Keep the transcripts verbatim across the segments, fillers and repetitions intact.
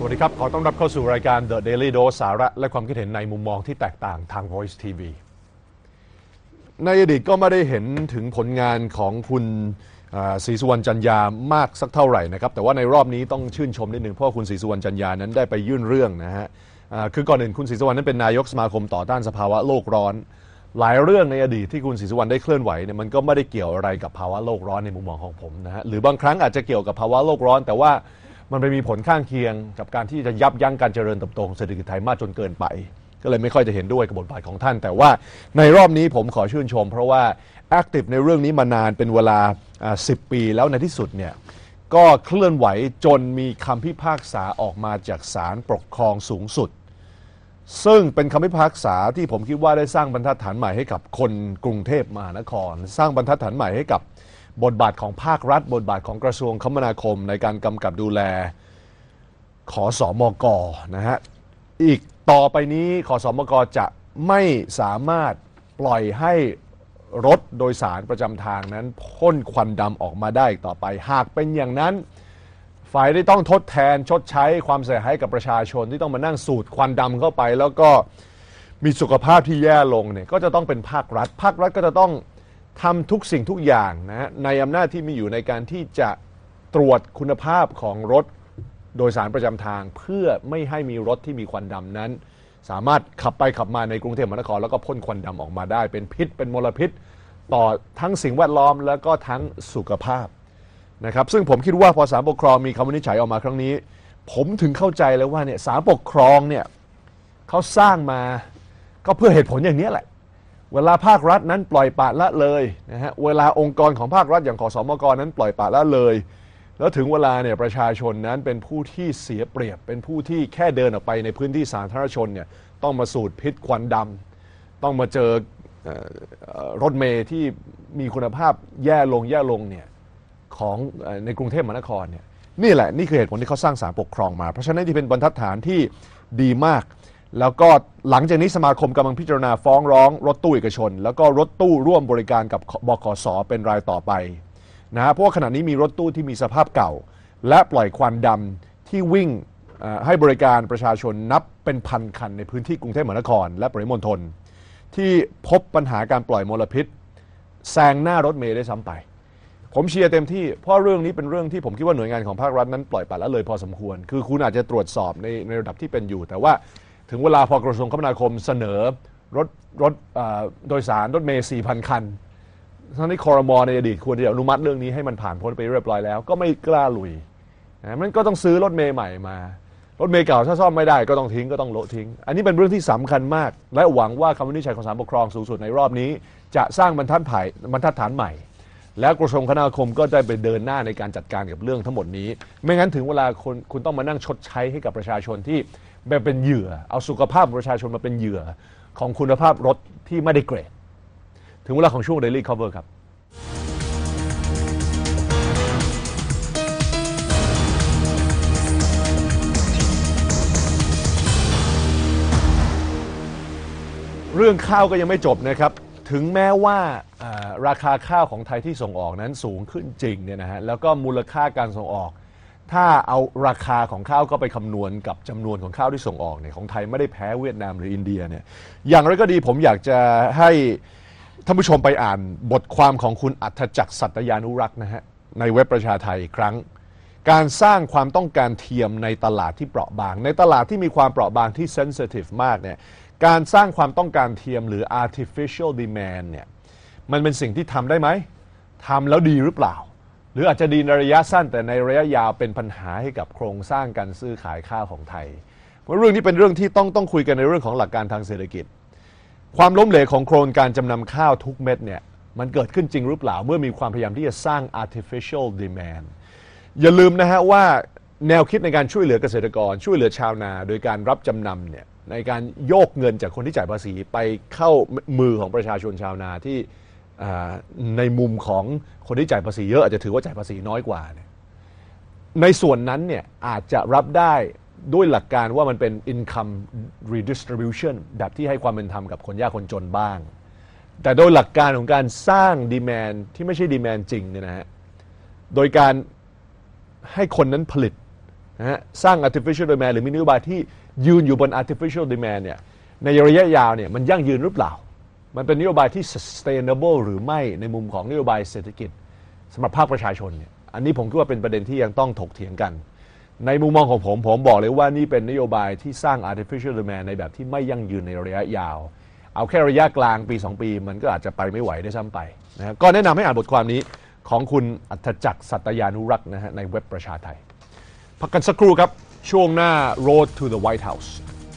วัสดีครับขอต้อนรับเข้าสู่รายการ The Daily Dose สาระและความคิดเห็นในมุมมองที่แตกต่างทาง Voice ที วี ในอดีตก็ไม่ได้เห็นถึงผลงานของคุณศรีสุวรรณจันยามากสักเท่าไหร่นะครับแต่ว่าในรอบนี้ต้องชื่นชมนิดหนึ่งเพราะคุณศรีสุวรรณจันยานั้นได้ไปยื่นเรื่องนะฮะคือก่อนอื่นคุณศรีสุวรรณนั้นเป็นนายกสมาคมต่อต้านสภาวะโลกร้อนหลายเรื่องในอดีตที่คุณศรีสุวรรณได้เคลื่อนไหวเนี่ยมันก็ไม่ได้เกี่ยวอะไรกับภาวะโลกร้อนในมุมมองของผมนะฮะหรือบางครั้งอาจจะเกี่ยวกับภาวะโลกร้อนแต่ว่ามันไปมีผลข้างเคียงกับการที่จะยับยั้งการเจริญเติบโตของเศรษฐกิจไทยมากจนเกินไปก็เลยไม่ค่อยจะเห็นด้วยกับบทบาทของท่านแต่ว่าในรอบนี้ผมขอชื่นชมเพราะว่าแอคทีฟในเรื่องนี้มานานเป็นเวลาสิบปีแล้วในที่สุดเนี่ยก็เคลื่อนไหวจนมีคำพิพากษาออกมาจากศาลปกครองสูงสุดซึ่งเป็นคำพิพากษาที่ผมคิดว่าได้สร้างบรรทัดฐานใหม่ให้กับคนกรุงเทพมหานครสร้างบรรทัดฐานใหม่ให้กับบทบาทของภาครัฐบทบาทของกระทรวงคมนาคมในการกำกับดูแลขสมกนะฮะอีกต่อไปนี้ขสมกจะไม่สามารถปล่อยให้รถโดยสารประจำทางนั้นพ่นควันดำออกมาได้อีกต่อไปหากเป็นอย่างนั้นฝ่ายที่ต้องทดแทนชดใช้ความเสียหายกับประชาชนที่ต้องมานั่งสูดควันดำเข้าไปแล้วก็มีสุขภาพที่แย่ลงเนี่ยก็จะต้องเป็นภาครัฐภาครัฐก็จะต้องทำทุกสิ่งทุกอย่างนะฮะในอำนาจที่มีอยู่ในการที่จะตรวจคุณภาพของรถโดยสารประจำทางเพื่อไม่ให้มีรถที่มีควันดำนั้นสามารถขับไปขับมาในกรุงเทพมหานครแล้วก็พ่นควันดำออกมาได้เป็นพิษเป็นมลพิษต่อทั้งสิ่งแวดล้อมแล้วก็ทั้งสุขภาพนะครับซึ่งผมคิดว่าพอศาลปกครองมีคำวินิจฉัยออกมาครั้งนี้ผมถึงเข้าใจแล้วว่าเนี่ยศาลปกครองเนี่ยเขาสร้างมาก็เพื่อเหตุผลอย่างนี้แหละเวลาภาครัฐนั้นปล่อยปละละเลยนะฮะเวลาองค์กรของภาครัฐอย่างขสมกนั้นปล่อยปละละเลยแล้วถึงเวลาเนี่ยประชาชนนั้นเป็นผู้ที่เสียเปรียบเป็นผู้ที่แค่เดินออกไปในพื้นที่สาธารณชนเนี่ยต้องมาสูดพิษควันดำต้องมาเจอรถเมล์ที่มีคุณภาพแย่ลงแย่ลงเนี่ยของในกรุงเทพมหานครเนี่ยนี่แหละนี่คือเหตุผลที่เขาสร้างศาลปกครองมาเพราะฉะนั้นที่เป็นบรรทัดฐานที่ดีมากแล้วก็หลังจากนี้สมาคมกำลังพิจารณาฟ้องร้องรถตู้เอกชนแล้วก็รถตู้ร่วมบริการกับบขส.เป็นรายต่อไปนะเพราะว่าขณะนี้มีรถตู้ที่มีสภาพเก่าและปล่อยควันดำที่วิ่งให้บริการประชาชนนับเป็นพันคันในพื้นที่กรุงเทพมหานครและปริมณฑลที่พบปัญหาการปล่อยมลพิษแซงหน้ารถเมล์ได้ซ้ำไปผมเชียร์เต็มที่เพราะเรื่องนี้เป็นเรื่องที่ผมคิดว่าหน่วยงานของภาครัฐนั้นปล่อยปละละเลยพอสมควรคือคุณอาจจะตรวจสอบในในระดับที่เป็นอยู่แต่ว่าถึงเวลาพอกระทรวงคมนาคมเสนอรถรถโดยสารรถเมล์ สี่พัน คันทั้งที่ครม.ในอดีตควรจะอนุมัติเรื่องนี้ให้มันผ่านพ้นไปเรียบร้อยแล้วก็ไม่กล้าลุยนะมันก็ต้องซื้อรถเมล์ใหม่มารถเมล์เก่าถ้าซ่อมไม่ได้ก็ต้องทิ้งก็ต้องโละทิ้งอันนี้เป็นเรื่องที่สำคัญมากและหวังว่าคำวินิจฉัยของศาลปกครองสูงสุดในรอบนี้จะสร้างบรรทัดฐานบรรทัดฐานใหม่แล้วกระทรวงคมนาคมก็ได้ไปเดินหน้าในการจัดการกับเรื่องทั้งหมดนี้ไม่งั้นถึงเวลาคุณคุณต้องมานั่งชดใช้ให้กับประชาชนที่แบบเป็นเหยื่อเอาสุขภาพประชาชนมาเป็นเหยื่อของคุณภาพรถที่ไม่ได้เกรดถึงเวลาของช่วง Daily Cover ครับเรื่องข้าวก็ยังไม่จบนะครับถึงแม้ว่าราคาข้าวของไทยที่ส่งออกนั้นสูงขึ้นจริงเนี่ยนะฮะแล้วก็มูลค่าการส่งออกถ้าเอาราคาของข้าวก็ไปคำนวณกับจำนวนของข้าวที่ส่งออกเนี่ยของไทยไม่ได้แพ้เวียดนามหรืออินเดียเนี่ยอย่างไรก็ดีผมอยากจะให้ท่านผู้ชมไปอ่านบทความของคุณอัธจักรสัตยานุรักษ์นะฮะในเว็บประชาไทยอีกครั้งการสร้างความต้องการเทียมในตลาดที่เปราะบางในตลาดที่มีความเปราะบางที่เซนซิทีฟมากเนี่ยการสร้างความต้องการเทียมหรือ artificial demand เนี่ยมันเป็นสิ่งที่ทำได้ไหมทำแล้วดีหรือเปล่าหรืออาจจะดีในระยะสั้นแต่ในระยะยาวเป็นปัญหาให้กับโครงสร้างการซื้อขายข้าวของไทยเพราะเรื่องนี้เป็นเรื่องที่ต้องต้องคุยกันในเรื่องของหลักการทางเศรษฐกิจความล้มเหลวของโครงการจำนำข้าวทุกเม็ดเนี่ยมันเกิดขึ้นจริงหรือเปล่าเมื่อมีความพยายามที่จะสร้าง artificial demand อย่าลืมนะฮะว่าแนวคิดในการช่วยเหลือเกษตรกรช่วยเหลือชาวนาโดยการรับจำนำเนี่ยในการโยกเงินจากคนที่จ่ายภาษีไปเข้ามือของประชาชนชาวนาที่ในมุมของคนที่จ่ายภาษีเยอะอาจจะถือว่าจ่ายภาษีน้อยกว่าเนี่ยในส่วนนั้นเนี่ยอาจจะรับได้ด้วยหลักการว่ามันเป็น income redistribution แบบที่ให้ความเป็นธรรมกับคนยากคนจนบ้างแต่โดยหลักการของการสร้าง demand ที่ไม่ใช่ demand จริงเนี่ยนะฮะโดยการให้คนนั้นผลิตนะฮะสร้าง artificial demand หรือมีนโยบายที่ยืนอยู่บน artificial demand เนี่ยในระยะยาวเนี่ยมันยั่งยืนหรือเปล่ามันเป็นนโยบายที่ sustainable หรือไม่ในมุมของนโยบายเศรษฐกิจสำหรับภาคประชาชนเนี่ยอันนี้ผมคิดว่าเป็นประเด็นที่ยังต้องถกเถียงกันในมุมมองของผมผมบอกเลยว่านี่เป็นนโยบายที่สร้าง artificial demand ในแบบที่ไม่ยั่งยืนในระยะยาวเอาแค่ระยะกลางปีสองปีมันก็อาจจะไปไม่ไหวได้ซ้ำไปนะก็แนะนำให้อ่านบทความนี้ของคุณอัธจักรสัตยานุรักษ์นะฮะในเว็บประชาไทยพักกันสักครู่ครับช่วงหน้า Road to the White House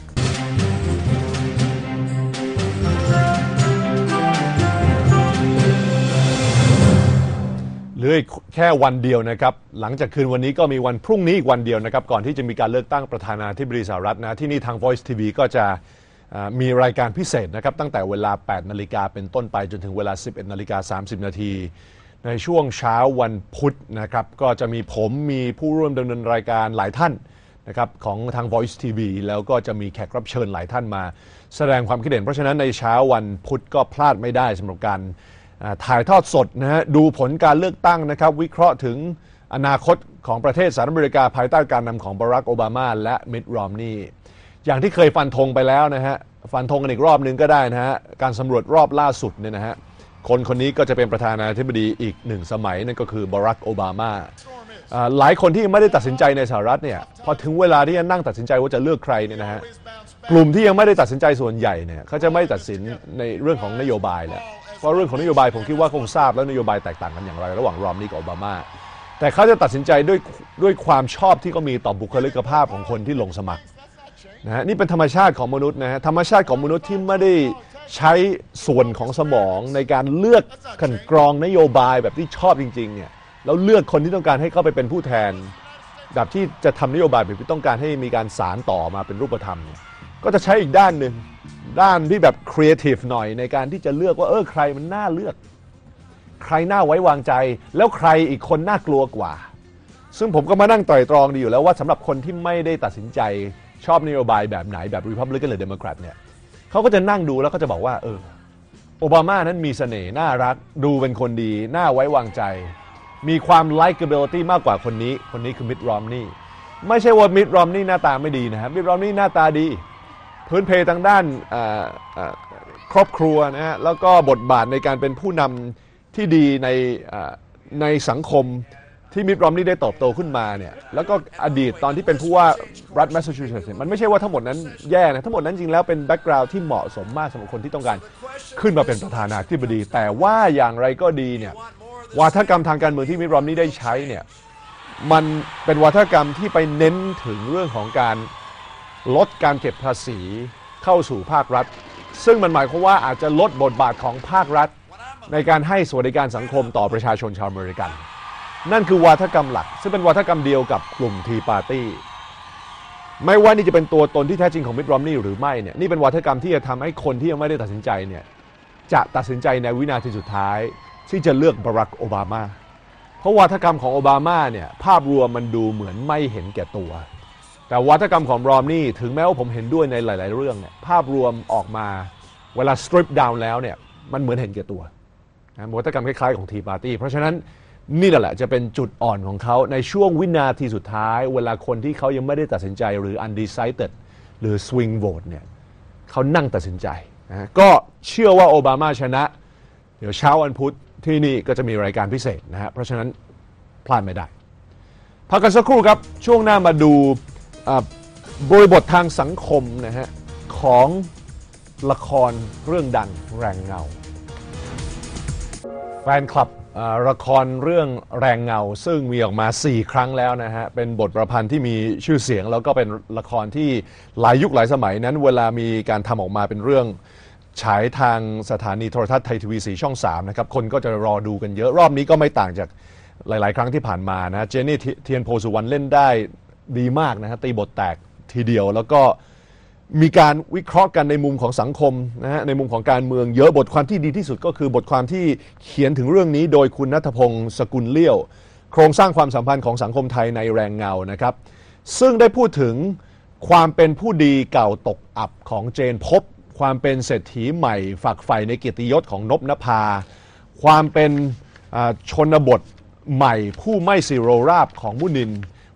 เหลือแค่วันเดียวนะครับหลังจากคืนวันนี้ก็มีวันพรุ่งนี้อีกวันเดียวนะครับก่อนที่จะมีการเลือกตั้งประธานาธิบดีสหรัฐนะที่นี่ทาง Voice ที วี ก็จะมีรายการพิเศษนะครับตั้งแต่เวลา แปดนาฬิกาเป็นต้นไปจนถึงเวลา สิบเอ็ดนาฬิกาสามสิบนาทีในช่วงเช้าวันพุธนะครับก็จะมีผมมีผู้ร่วมดำเนินรายการหลายท่านนะครับของทาง Voice ที วี แล้วก็จะมีแขกรับเชิญหลายท่านมาแสดงความคิดเห็นเพราะฉะนั้นในเช้าวันพุธก็พลาดไม่ได้สำหรับการถ่ายทอดสดนะฮะดูผลการเลือกตั้งนะครับวิเคราะห์ถึงอนาคตของประเทศสหรัฐอเมริกาภายใต้การนำของบารักโอบามาและมิตต์ รอมนีย์อย่างที่เคยฟันธงไปแล้วนะฮะฟันธงกันอีกรอบนึงก็ได้นะฮะการสำรวจรอบล่าสุดเนี่ยนะฮะคนคนนี้ก็จะเป็นประธานาธิบดีอีกหนึ่งสมัยนั่นก็คือบารักโอบามาหลายคนที่ไม่ได้ตัดสินใจในสหรัฐเนี่ยพอถึงเวลาที่จะนั่งตัดสินใจว่าจะเลือกใครเนี่ยนะฮะกลุ่มที่ยังไม่ได้ตัดสินใจส่วนใหญ่เนี่ยเขาจะไม่ตัดสินในเรื่องของนโยบายแหละเพราะเรื่องของนโยบายผมคิดว่าคงทราบแล้วนโยบายแตกต่างกันอย่างไรระหว่างรอมนีย์กับโอบามาแต่เขาจะตัดสินใจด้วยด้วยความชอบที่เขามีต่อบุคลิกภาพของคนที่ลงสมัครนะฮะนี่เป็นธรรมชาติของมนุษย์นะฮะธรรมชาติของมนุษย์ที่ไม่ได้ใช้ส่วนของสมองในการเลือกกันกรองนโยบายแบบที่ชอบจริงๆเนี่ยแล้วเลือกคนที่ต้องการให้เข้าไปเป็นผู้แทนแบบที่จะทำนโยบายแบบที่ต้องการให้มีการสารต่อมาเป็นรูปธรรมเนี่ยก็จะใช้อีกด้านหนึ่งด้านที่แบบครีเอทีฟหน่อยในการที่จะเลือกว่าเออใครมันน่าเลือกใครน่าไว้วางใจแล้วใครอีกคนน่ากลัวกว่าซึ่งผมก็มานั่งไตร่ตรองดีอยู่แล้วว่าสำหรับคนที่ไม่ได้ตัดสินใจชอบนโยบายแบบไหนแบบ Republican หรือ Democrat เนี่ยเขาก็จะนั่งดูแล้วก็จะบอกว่าเออโอบามานั้นมีเสน่ห์น่ารักดูเป็นคนดีน่าไว้วางใจมีความ likability มากกว่าคนนี้คนนี้คือมิตต์ รอมนีย์ไม่ใช่ว่ามิตต์ รอมนีย์หน้าตาไม่ดีนะครับมิตต์ รอมนีย์หน้าตาดีพื้นเพทางด้านครอบครัวนะฮะแล้วก็บทบาทในการเป็นผู้นำที่ดีในในสังคมที่มิตต์ รอมนีย์ได้เติบโตขึ้นมาเนี่ยแล้วก็อดีตตอนที่เป็นผู้ว่ารัฐแมสซาชูเซตส์มันไม่ใช่ว่าทั้งหมดนั้นแย่นะทั้งหมดนั้นจริงแล้วเป็นแบ็กกราวด์ที่เหมาะสมมากสำหรับคนที่ต้องการขึ้นมาเป็นประธานาธิบดีแต่ว่าอย่างไรก็ดีเนี่ยวาทกรรมทางการเมืองที่มิตต์ รอมนีย์ได้ใช้เนี่ยมันเป็นวาทกรรมที่ไปเน้นถึงเรื่องของการลดการเก็บภาษีเข้าสู่ภาครัฐซึ่งมันหมายความว่าอาจจะลดบทบาทของภาครัฐในการให้สวัสดิการสังคมต่อประชาชนชาวอเมริกันนั่นคือวาทกรรมหลักซึ่งเป็นวาทกรรมเดียวกับกลุ่มทีปาร์ตี้ไม่ว่านี่จะเป็นตัวตนที่แท้จริงของมิตต์ รอมนีย์หรือไม่เนี่ยนี่เป็นวาทกรรมที่จะทำให้คนที่ยังไม่ได้ตัดสินใจเนี่ยจะตัดสินใจในวินาทีสุดท้ายที่จะเลือกบารักโอบามาเพราะวาทกรรมของโอบามาเนี่ยภาพรวมมันดูเหมือนไม่เห็นแก่ตัวแต่วาทกรรมของรอมนีย์ถึงแม้ว่าผมเห็นด้วยในหลายๆเรื่องเนี่ยภาพรวมออกมาเวลา strip down แล้วเนี่ยมันเหมือนเห็นแก่ตัวนะวาทกรรมคล้ายๆของทีปาร์ตี้เพราะฉะนั้นนี่แหละจะเป็นจุดอ่อนของเขาในช่วงวินาทีสุดท้ายเวลาคนที่เขายังไม่ได้ตัดสินใจหรือ undecided หรือ swing vote เนี่ยเขานั่งตัดสินใจนะก็เชื่อว่าโอบามาชนะเดี๋ยวเช้าวันพุธที่นี่ก็จะมีรายการพิเศษนะฮะเพราะฉะนั้นพลาดไม่ได้พักกันสักครู่ครับช่วงหน้ามาดูบริบททางสังคมนะฮะของละครเรื่องดังแรงเงาแฟนคลับละครเรื่องแรงเงาซึ่งมีออกมาสี่ครั้งแล้วนะฮะเป็นบทประพันธ์ที่มีชื่อเสียงแล้วก็เป็นละครที่หลายยุคหลายสมัยนั้นเวลามีการทำออกมาเป็นเรื่องฉายทางสถานีโทรทัศน์ไทยทีวีสี่ช่องสามนะครับคนก็จะรอดูกันเยอะรอบนี้ก็ไม่ต่างจากหลายๆครั้งที่ผ่านมานะเจนนี่เทียนโพสุวรรณเล่นได้ดีมากนะฮะตีบทแตกทีเดียวแล้วก็มีการวิเคราะห์กันในมุมของสังคมนะฮะในมุมของการเมืองเยอะบทความที่ดีที่สุดก็คือบทความที่เขียนถึงเรื่องนี้โดยคุณณัฐพงศ์สกุลเลี้ยวโครงสร้างความสัมพันธ์ของสังคมไทยในแรงเงานะครับซึ่งได้พูดถึงความเป็นผู้ดีเก่าตกอับของเจนพบความเป็นเศรษฐีใหม่ฝักใฝ่ในเกียรติยศของนพนภาความเป็นชนบทใหม่ผู้ไม่สิโรราบของมุนิน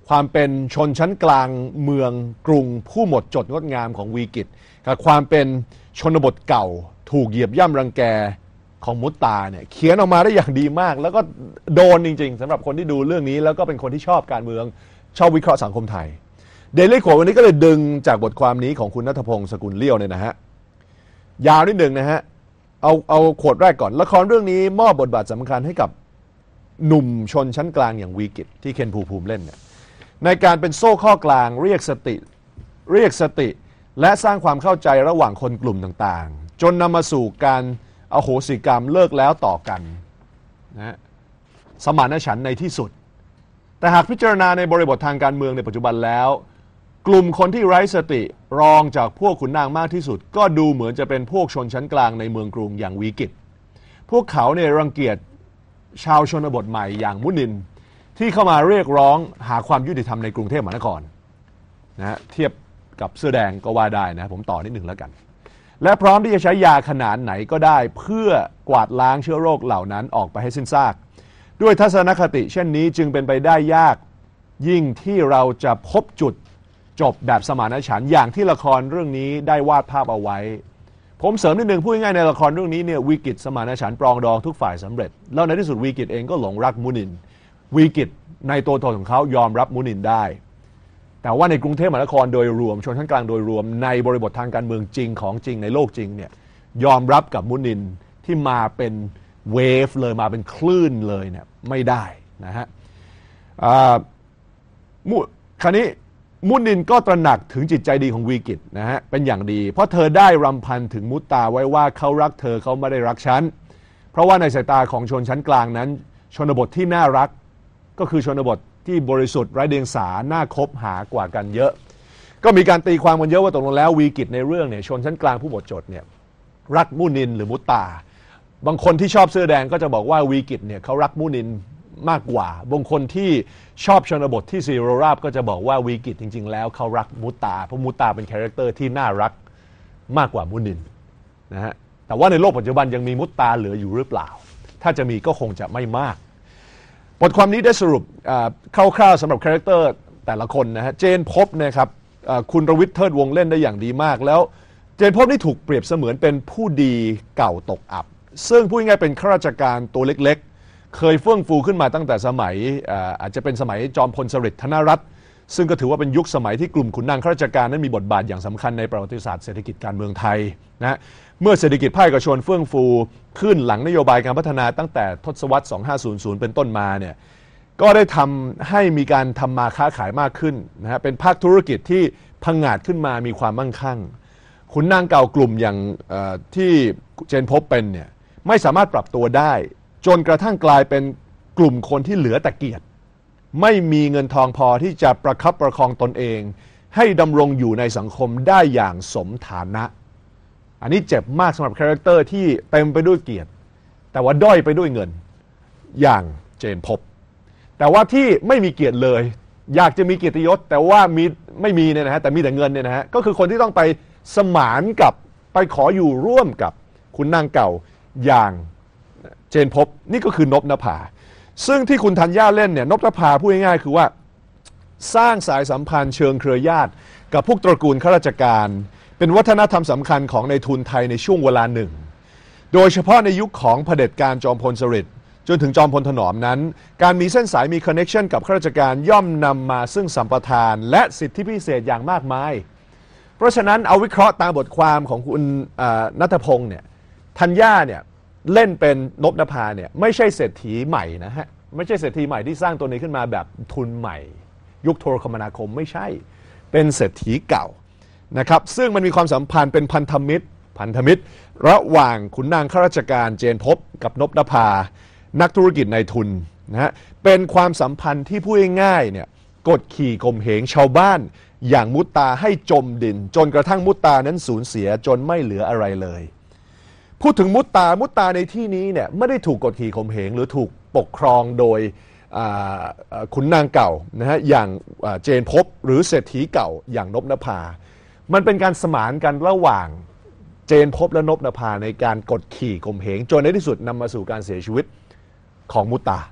ความเป็นชนชั้นกลางเมืองกรุงผู้หมดจดงดงามของวีกิตกับความเป็นชนบทเก่าถูกเหยียบย่ำรังแกของมุตตาเนี่ยเขียนออกมาได้อย่างดีมากแล้วก็โดนจริงๆสำหรับคนที่ดูเรื่องนี้แล้วก็เป็นคนที่ชอบการเมืองชอบวิเคราะห์สังคมไทยเดลี่โขวันนี้ก็เลยดึงจากบทความนี้ของคุณณัฐพงศ์สกุลเลี้ยวเนี่ยนะฮะยาวนิดหนึ่งนะฮะเอาเอาโขดแรกก่อนละครเรื่องนี้มอบบทบาทสำคัญให้กับหนุ่มชนชั้นกลางอย่างวีกิตที่เคนภูมิภูมิเล่นเนี่ยในการเป็นโซ่ข้อกลางเรียกสติเรียกสติและสร้างความเข้าใจระหว่างคนกลุ่มต่างๆจนนำมาสู่การอโหสิกรรมเลิกแล้วต่อกันนะสมานฉันท์ในที่สุดแต่หากพิจารณาในบริบททางการเมืองในปัจจุบันแล้วกลุ่มคนที่ไร้สติรองจากพวกขุนนางมากที่สุดก็ดูเหมือนจะเป็นพวกชนชั้นกลางในเมืองกรุงอย่างวีกิตพวกเขาเนี่ยรังเกียจชาวชนบทใหม่อย่างมุนินที่เข้ามาเรียกร้องหาความยุติธรรมในกรุงเทพมหานครนะฮะเทียบกับเสื้อแดงก็ว่าได้นะผมต่อนิดหนึ่งแล้วกันและพร้อมที่จะใช้ยาขนาดไหนก็ได้เพื่อกวาดล้างเชื้อโรคเหล่านั้นออกไปให้สิ้นซากด้วยทัศนคติเช่นนี้จึงเป็นไปได้ยากยิ่งที่เราจะพบจุดจบแบบสมานฉันท์อย่างที่ละครเรื่องนี้ได้วาดภาพเอาไว้ผมเสริมนิดนึงพูดง่ายๆในละครเรื่องนี้เนี่ยวีกิตสมานฉันท์ปรองดองทุกฝ่ายสำเร็จแล้วในที่สุดวีกิตเองก็หลงรักมุนินวีกิตในตัวตนของเขายอมรับมุนินได้แต่ว่าในกรุงเทพมหานครโดยรวมชนชั้นกลางโดยรวมในบริบททางการเมืองจริงของจริงในโลกจริงเนี่ยยอมรับกับมุนินที่มาเป็นเวฟเลยมาเป็นคลื่นเลยเนี่ยไม่ได้นะฮะมุคราวนี้มุนินก็ตระหนักถึงจิตใจดีของวีกิตนะฮะเป็นอย่างดีเพราะเธอได้รำพันถึงมุตตาไว้ว่าเขารักเธอเขาไม่ได้รักฉันเพราะว่าในสายตาของชนชั้นกลางนั้นชนบทที่น่ารักก็คือชนบทที่บริสุทธิ์ไร้เดียงสาน่าคบหากว่ากันเยอะก็มีการตีความกันเยอะว่าตกลงแล้ววีกิตในเรื่องเนี่ยชนชั้นกลางผู้หมดจดเนี่ยรักมุนินหรือมุตตาบางคนที่ชอบเสื้อแดงก็จะบอกว่าวีกิตเนี่ยเขารักมุนินมากกว่าบางคนที่ชอบชนบทที่ซีโรราบก็จะบอกว่าวีกิตจริงๆแล้วเขารักมุตตาเพราะมุตตาเป็นคาแรคเตอร์ที่น่ารักมากกว่ามุนินนะฮะแต่ว่าในโลกปัจจุบันยังมีมุตตาเหลืออยู่หรือเปล่าถ้าจะมีก็คงจะไม่มากบทความนี้ได้สรุปคร่าวๆสำหรับคาแรคเตอร์แต่ละคนนะฮะเจนพบนะครับคุณรวิทย์เทิดวงเล่นได้อย่างดีมากแล้วเจนพบนี่ถูกเปรียบเสมือนเป็นผู้ดีเก่าตกอับซึ่งพูดง่ายๆเป็นข้าราชการตัวเล็กๆเคยเฟื่องฟูขึ้นมาตั้งแต่สมัย อา, อาจจะเป็นสมัยจอมพลสฤษดิ์ธนรัตน์ซึ่งก็ถือว่าเป็นยุคสมัยที่กลุ่มขุนนางข้าราชการนั้นมีบทบาทอย่างสำคัญในประวัติศาสตร์เศรษฐกิจการเมืองไทยนะเมื่อเศรษฐกิจภาคเอกชนเฟื่องฟูขึ้นหลังนโยบายการพัฒนาตั้งแต่ทศวรรษสองพันห้าร้อยเป็นต้นมาเนี่ยก็ได้ทำให้มีการทำมาค้าขายมากขึ้นนะฮะเป็นภาคธุรกิจที่พังงาดขึ้นมามีความมั่งคั่งขุนนางเก่ากลุ่มอย่างที่เจนพบเป็นเนี่ยไม่สามารถปรับตัวได้จนกระทั่งกลายเป็นกลุ่มคนที่เหลือแต่เกียรติไม่มีเงินทองพอที่จะประคับประคองตนเองให้ดำรงอยู่ในสังคมได้อย่างสมฐานะอันนี้เจ็บมากสำหรับคาแรคเตอร์ที่เต็มไปด้วยเกียรติแต่ว่าด้อยไปด้วยเงินอย่างเจนพบแต่ว่าที่ไม่มีเกียรติเลยอยากจะมีเกียรติยศแต่ว่ามีไม่มีเนี่ยนะฮะแต่มีแต่เงินเนี่ยนะฮะก็คือคนที่ต้องไปสมานกับไปขออยู่ร่วมกับคุณนางเก่าอย่างเจนพบนี่ก็คือนพนภาซึ่งที่คุณธัญญาเล่นเนี่ยนพนภาพูดง่ายๆคือว่าสร้างสายสัมพันธ์เชิงเครือญาติกับพวกตระกูลข้าราชการเป็นวัฒนธรรมสำคัญของในทุนไทยในช่วงเวลาหนึ่งโดยเฉพาะในยุคของเผด็จการจอมพลสฤษดิ์จนถึงจอมพลถนอมนั้นการมีเส้นสายมีคอนเนคชันกับข้าราชการย่อมนำมาซึ่งสัมปทานและสิทธิพิเศษอย่างมากมายเพราะฉะนั้นเอาวิเคราะห์ตามบทความของคุณณัฐพงศ์เนี่ยธัญญาเนี่ยเล่นเป็นนพนภาเนี่ยไม่ใช่เศรษฐีใหม่นะฮะไม่ใช่เศรษฐีใหม่ที่สร้างตัวนี้ขึ้นมาแบบทุนใหม่ยุคโทรคมนาคมไม่ใช่เป็นเศรษฐีเก่านะครับซึ่งมันมีความสัมพันธ์เป็นพันธมิตรพันธมิตรระหว่างขุนนางข้าราชการเจนพบกับนพนภานักธุรกิจนายทุนนะฮะเป็นความสัมพันธ์ที่พูดง่ายๆเนี่ยกดขี่ข่มเหงชาวบ้านอย่างมุตตาให้จมดินจนกระทั่งมุตตานั้นสูญเสียจนไม่เหลืออะไรเลยพูดถึงมุตตามุตตาในที่นี้เนี่ยไม่ได้ถูกกดขี่ข่มเหงหรือถูกปกครองโดยขุนนางเก่านะฮะอย่างเจนพบหรือเศรษฐีเก่าอย่างนพนภามันเป็นการสมานกันระหว่างเจนพบและนพนภาในการกดขี่ข่มเหงจนในที่สุดนำมาสู่การเสียชีวิตของมุตตา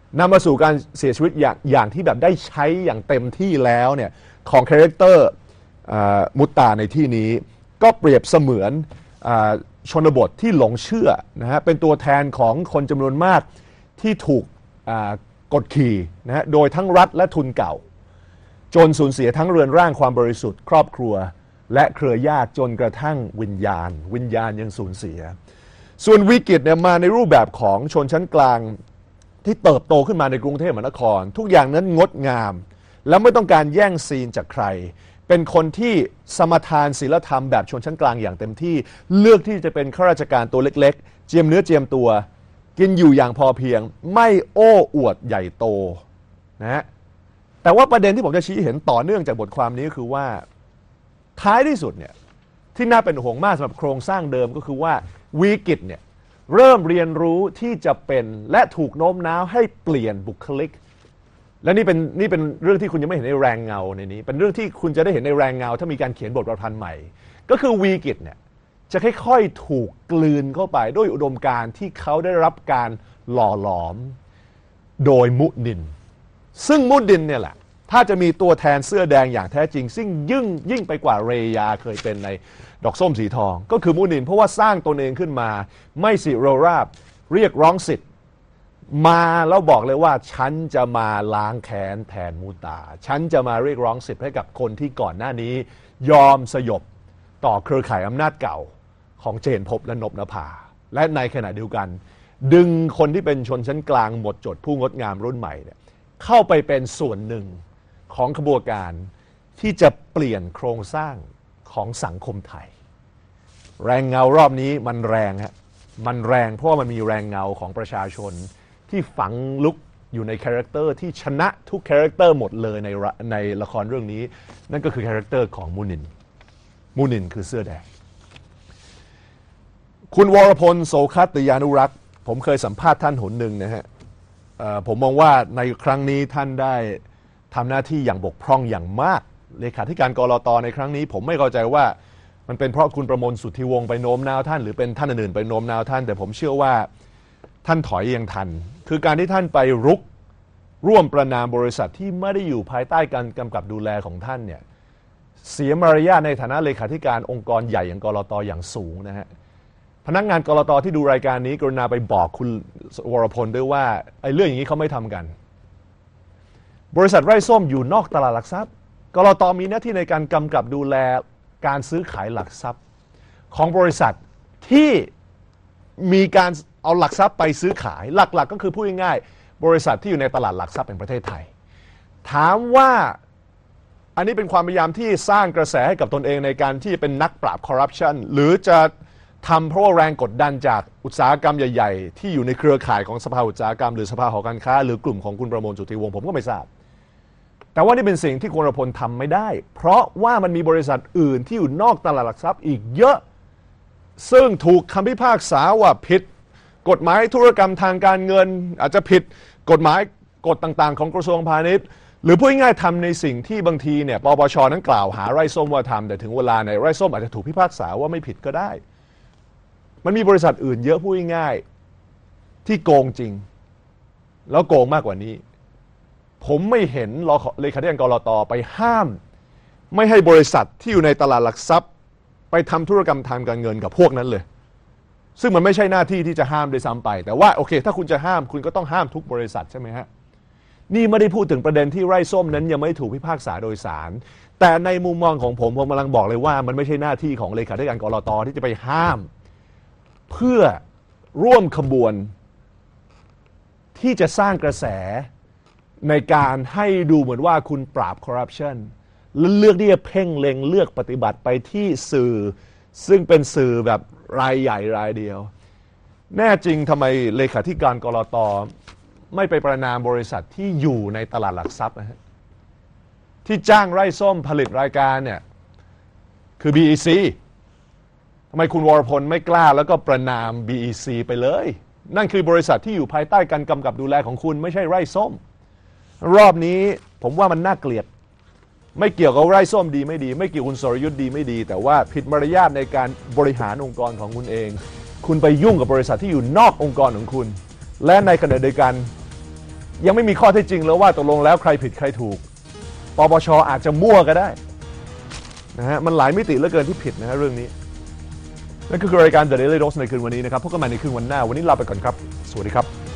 นำมาสู่การเสียชีวิตอย่างอย่างที่แบบได้ใช้อย่างเต็มที่แล้วเนี่ยของคาแรคเตอร์มุตตาในที่นี้ก็เปรียบเสมือนชนบทที่หลงเชื่อนะฮะเป็นตัวแทนของคนจำนวนมากที่ถูกกดขี่นะฮะโดยทั้งรัฐและทุนเก่าจนสูญเสียทั้งเรือนร่างความบริสุทธิ์ครอบครัวและเครือญาติจนกระทั่งวิญญาณวิญญาณยังสูญเสียส่วนวิกฤตเนี่ยมาในรูปแบบของชนชั้นกลางที่เติบโตขึ้นมาในกรุงเทพมหานครทุกอย่างนั้นงดงามและไม่ต้องการแย่งซีนจากใครเป็นคนที่สมทานศีลธรรมแบบชนชั้นกลางอย่างเต็มที่เลือกที่จะเป็นข้าราชการตัวเล็กๆเจียมเนื้อเจียมตัวกินอยู่อย่างพอเพียงไม่โอ้อวดใหญ่โตนะฮะแต่ว่าประเด็นที่ผมจะชี้เห็นต่อเนื่องจากบทความนี้คือว่าท้ายที่สุดเนี่ยที่น่าเป็นห่วงมากสำหรับโครงสร้างเดิมก็คือว่าวิกฤตเนี่ยเริ่มเรียนรู้ที่จะเป็นและถูกโน้มน้าวให้เปลี่ยนบุคลิกและนี่เป็นนี่เป็นเรื่องที่คุณยังไม่เห็นในแรงเงาในนี้เป็นเรื่องที่คุณจะได้เห็นในแรงเงาถ้ามีการเขียนบทประพันธ์ใหม่ก็คือวิกฤตเนี่ยจะค่อยๆถูกกลืนเข้าไปด้วยอุดมการณ์ที่เขาได้รับการหล่อหลอมโดยมุนินซึ่งมุนินเนี่ยแหละถ้าจะมีตัวแทนเสื้อแดงอย่างแท้จริงซึ่งยิ่งยิ่งไปกว่าเรยาเคยเป็นในดอกส้มสีทองก็คือมุนินเพราะว่าสร้างตนเองขึ้นมาไม่สิโรราบเรียกร้องสิทธิ์มาแล้วบอกเลยว่าฉันจะมาล้างแค้นแทนมูตาฉันจะมาเรียกร้องสิทธิ์ให้กับคนที่ก่อนหน้านี้ยอมสยบต่อเครือข่ายอำนาจเก่าของเจนพบและนพนภาและในขณะเดียวกันดึงคนที่เป็นชนชั้นกลางหมดจดผู้งดงามรุ่นใหม่เนี่ยเข้าไปเป็นส่วนหนึ่งของขบวนการที่จะเปลี่ยนโครงสร้างของสังคมไทยแรงเงารอบนี้มันแรงฮะมันแรงเพราะว่ามันมีแรงเงาของประชาชนที่ฝังลึกอยู่ในคาแรคเตอร์ที่ชนะทุกคาแรคเตอร์หมดเลยในในละครเรื่องนี้นั่นก็คือคาแรคเตอร์ของมูนินมูนินคือเสื้อแดงคุณวรพลโสคัตติยานุรักษ์ผมเคยสัมภาษณ์ท่านหนหนึ่งนะฮะผมมองว่าในครั้งนี้ท่านได้ทำหน้าที่อย่างบกพร่องอย่างมากเลขาธิการกลต.ในครั้งนี้ผมไม่เข้าใจว่ามันเป็นเพราะคุณประมวลสุทธิวงศ์ไปโน้มน้าวท่านหรือเป็นท่านอื่นๆไปโน้มน้าวท่านแต่ผมเชื่อว่าท่านถอยยังทันคือการที่ท่านไปรุกร่วมประนามบริษัทที่ไม่ได้อยู่ภายใต้การกำกับดูแลของท่านเนี่ยเสียมารยาทในฐานะเลขาธิการองค์กรใหญ่อย่างกลต.อย่างสูงนะฮะพนักงานกลต.ที่ดูรายการนี้กรุณาไปบอกคุณวรพลด้วยว่าไอ้เรื่องอย่างนี้เขาไม่ทำกันบริษัทไร่ส้มอยู่นอกตลาดหลักทรัพย์กลต.มีหน้าที่ในการกำกับดูแลการซื้อขายหลักทรัพย์ของบริษัทที่มีการเอาหลักทรัพย์ไปซื้อขายหลักๆ ก็คือพูดง่ายๆบริษัทที่อยู่ในตลาดหลักทรัพย์แห่งประเทศไทยถามว่าอันนี้เป็นความพยายามที่สร้างกระแสให้กับตนเองในการที่จะเป็นนักปราบคอร์รัปชันหรือจะทำเพราะว่าแรงกดดันจากอุตสาหกรรมใหญ่ๆที่อยู่ในเครือข่ายของสภาอุตสาหกรรมหรือสภาหอการค้าหรือกลุ่มของคุณประมวลสุทธิวงศ์ผมก็ไม่ทราบแต่ว่านี่เป็นสิ่งที่คุณวรพลทำไม่ได้เพราะว่ามันมีบริษัทอื่นที่อยู่นอกตลาดหลักทรัพย์อีกเยอะซึ่งถูกคำพิพากษาว่าผิดกฎหมายธุรกรรมทางการเงินอาจจะผิดกฎหมายกฎต่างๆของกระทรวงพาณิชย์หรือพูดง่ายๆทำในสิ่งที่บางทีเนี่ยปปช.นั้นกล่าวหาไร่ส้มว่าทำแต่ถึงเวลาในไร่ส้มอาจจะถูกพิพากษาว่าไม่ผิดก็ได้มันมีบริษัทอื่นเยอะพูดง่ายๆที่โกงจริงแล้วโกงมากกว่านี้ผมไม่เห็นเลขาธิการกลต.ไปห้ามไม่ให้บริษัทที่อยู่ในตลาดหลักทรัพย์ไปทำธุรกรรมทางการเงินกับพวกนั้นเลยซึ่งมันไม่ใช่หน้าที่ที่จะห้ามโดยซ้ำไปแต่ว่าโอเคถ้าคุณจะห้ามคุณก็ต้องห้ามทุกบริษัทใช่ไหมฮะนี่ไม่ได้พูดถึงประเด็นที่ไร่ส้มนั้นยังไม่ถูกพิพากษาโดยศาลแต่ในมุมมองของผมผมกำลังบอกเลยว่ามันไม่ใช่หน้าที่ของเลขาธิการกลต.ที่จะไปห้ามเพื่อร่วมขบวนที่จะสร้างกระแสในการให้ดูเหมือนว่าคุณปราบคอร์รัปชันและเลือกที่จะเพ่งเล็งเลือกปฏิบัติไปที่สื่อซึ่งเป็นสื่อแบบรายใหญ่รายเดียวแน่จริงทำไมเลขาธิการกลต.ไม่ไปประนามบริษัทที่อยู่ในตลาดหลักทรัพย์นะฮะที่จ้างไร่ส้มผลิตรายการเนี่ยคือ บี อี ซี ทำไมคุณวรพลไม่กล้าแล้วก็ประนาม บี อี ซี ไปเลยนั่นคือบริษัทที่อยู่ภายใต้การกำกับดูแลของคุณไม่ใช่ไร่ส้มรอบนี้ผมว่ามันน่าเกลียดไม่เกี่ยวกับไร่ส้มดีไม่ดีไม่เกี่ยวกับคุณสรยุทธ์ดีไม่ดีแต่ว่าผิดมารยาทในการบริหารองค์กรของคุณเองคุณไปยุ่งกับบริษัทที่อยู่นอกองค์กรของคุณและในขณะเดียวกันยังไม่มีข้อเท็จจริงเลยว่าตกลงแล้วใครผิดใครถูกปปชอาจจะมั่วก็ได้นะฮะมันหลายมิติเหลือเกินที่ผิดนะฮะเรื่องนี้นั่นคือรายการ The Daily Dose ในคืนวันนี้นะครับพบกันใหม่ในคืนวันหน้าวันนี้ลาไปก่อนครับสวัสดีครับ